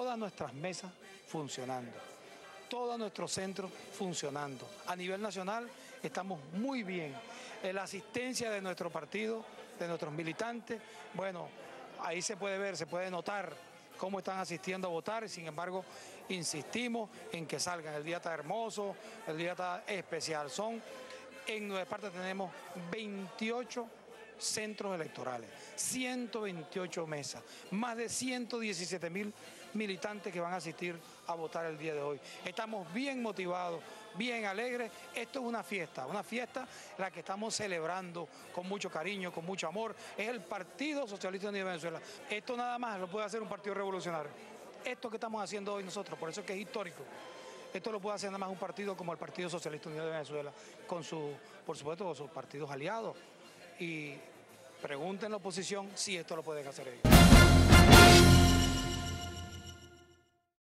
todas nuestras mesas funcionando, todos nuestros centros funcionando. A nivel nacional estamos muy bien. La asistencia de nuestro partido, de nuestros militantes, bueno, ahí se puede ver, se puede notar cómo están asistiendo a votar, y sin embargo insistimos en que salgan. El día está hermoso, el día está especial. En Nueva Esparta tenemos 28 centros electorales, 128 mesas, más de 117.000 militantes que van a asistir a votar el día de hoy. Estamos bien motivados, bien alegres. Esto es una fiesta la que estamos celebrando con mucho cariño, con mucho amor. Es el Partido Socialista Unido de Venezuela. Esto nada más lo puede hacer un partido revolucionario. Esto que estamos haciendo hoy nosotros, por eso es que es histórico. Esto lo puede hacer nada más un partido como el Partido Socialista Unido de Venezuela, por supuesto, con sus partidos aliados. Y pregunten a la oposición si esto lo pueden hacer ellos.